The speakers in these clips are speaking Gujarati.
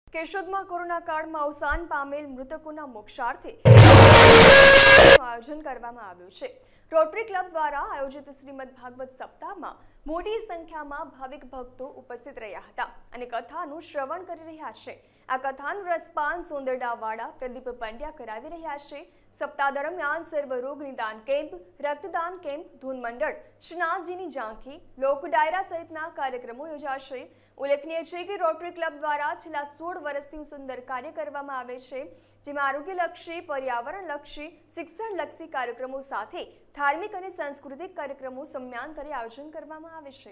કેશોદમાં કોરોના કાળમાં અવસાન પામેલ મૃતકોના મોક્ષાર્થે આયોજન કરવામાં આવ્યું છે। રોટરી ક્લબ દ્વારા આયોજિત શ્રીમદ ભાગવત સપ્તાહમાં મોટી સંખ્યામાં ભાવિક ભક્તો ઉપસ્થિત રહ્યા હતા અને કથાનું શ્રવણ કરી રહ્યા છે। આ કથાનું રસપાન સોંદરડાવાળા પ્રદીપ પંડ્યા કરાવી રહ્યા છે। સપ્તાહ દરમિયાન સર્વરોગ નિદાન કેમ્પ, રક્તદાન કેમ્પ, ધૂન મંડળ, શ્રીનાથજીની ઝાંખી, લોક ડાયરા સહિતના કાર્યક્રમો યોજાશે। ઉલ્લેખનીય છે કે રોટરી ક્લબ દ્વારા છેલ્લા 16 વર્ષથી સુંદર કાર્ય કરવામાં આવે છે, જેમાં આરોગ્યલક્ષી, પર્યાવરણલક્ષી, શિક્ષણલક્ષી કાર્યક્રમો સાથે ધાર્મિક અને સાંસ્કૃતિક કાર્યક્રમો સમયાંતરે આયોજન કરવામાં આવે છે।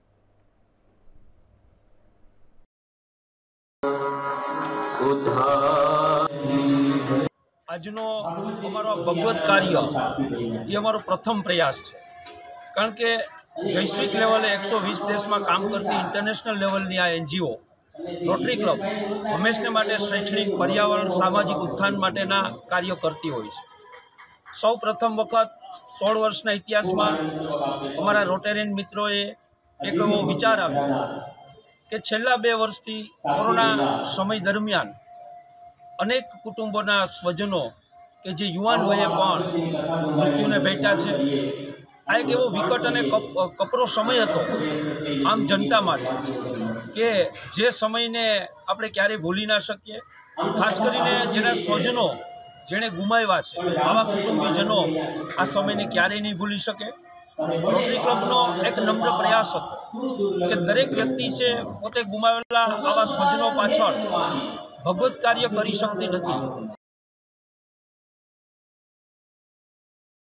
આજનો અમારો ભગવત કાર્ય એ અમારો પ્રથમ પ્રયાસ છે, કારણ કે વૈશ્વિક લેવલે 120 દેશમાં કામ કરતી ઇન્ટરનેશનલ લેવલની આ એનજીઓ રોટરી ક્લબ હંમેશને માટે શૈક્ષણિક, પર્યાવરણ, સામાજિક ઉત્થાન માટેના કાર્યો કરતી હોય છે। સૌ પ્રથમ વખત 16 વર્ષના ઇતિહાસમાં અમારા રોટેરિયન મિત્રોએ એક એવો વિચાર આવ્યો કે છેલ્લા 2 વર્ષથી કોરોના સમય દરમિયાન અનેક કુટુંબોના સ્વજનો કે જે યુવાન વયે પણ મૃત્યુને ભેટ્યા છે। આ એક એવો વિકટ અને કપરો સમય હતો આમ જનતા માટે કે જે સમયને આપણે ક્યારેય ભૂલી ના શકીએ। ખાસ કરીને જેના સ્વજનો જેણે ગુમાવ્યા છે, આવા કુટુંબીજનો આ સમયને ક્યારેય નહીં ભૂલી શકે। રોટરી ક્લબનો એક નમ્ર પ્રયાસ હતો કે દરેક વ્યક્તિ છે પોતે ગુમાવેલા આવા સ્વજનો પાછળ ભગવત કાર્ય કરી શકતી નથી।